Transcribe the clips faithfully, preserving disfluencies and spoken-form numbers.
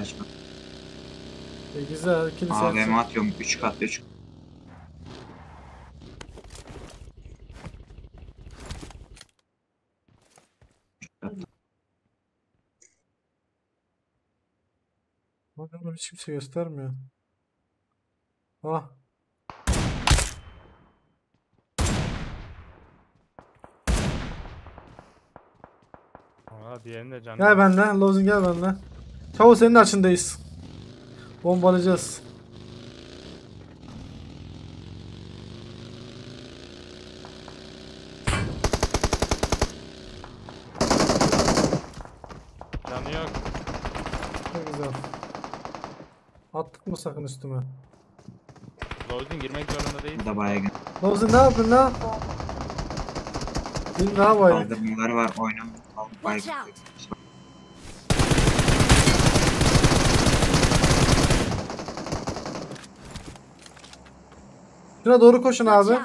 Saçma. E, güzel. Kilise A V M yapacak. atıyorum. üç kat üç. Bak oğlum hiç kimse göstermiyor. Ah. Aa, diğerinin de canı Gel yok. benimle. Lozin gel benimle. Çavuş senin açındayız. Bombalayacağız. Canı yok. Ne güzel. Attık mı sakın üstüme? Lozin girmek zorunda değil. Bu da bayağı gün. Lozin ne yapıyorsun lan? Bir ne yapayım? Kaldırmaları var. Oynamıyor. Watch Baygın. out. Şuna doğru koşun Watch abi. out.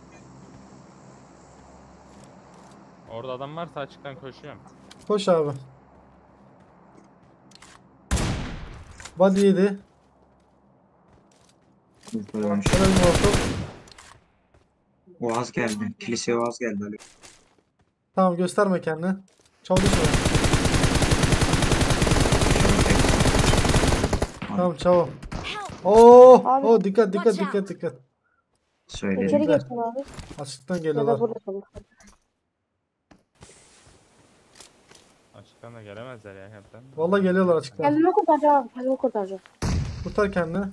Orada adam varsa açıktan koşuyorum. Koş abi. Body yedi. Burada dönmüş. Şöyle bir molotof. Oğaz geldi. Kiliseye Oğaz geldi. Ali. Tamam gösterme kendini. Çaldı şunu. Tamam çabuk. Help. Oo, Abi. oo dikkat dikkat Watch dikkat dikkat. Söyledim. İçeri Güzel. geçsin abi. Açıktan Ya geliyorlar. da burada kalın. Açıktan da gelemezler ya hepten. Vallahi geliyorlar açıktan. Kendimi kurtaracağım abi. Kendimi kurtaracağım. Kurtar kendini.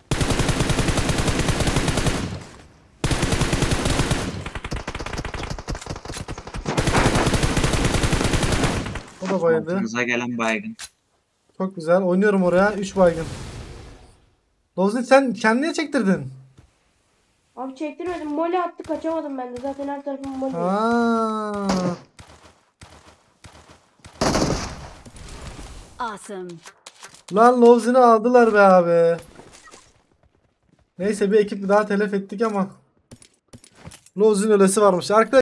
O da bayıldı. Altımıza gelen baygın. Çok güzel. Oynuyorum oraya. üç baygın. Lozin sen kendine çektirdin. Abi çektirmedim. Mole attı kaçamadım ben de. Zaten her tarafım mole. Aa. Awesome. Lan Lozin'i aldılar be abi. Neyse bir ekip daha telef ettik ama Lozin ölesi varmış. Arkadaşlar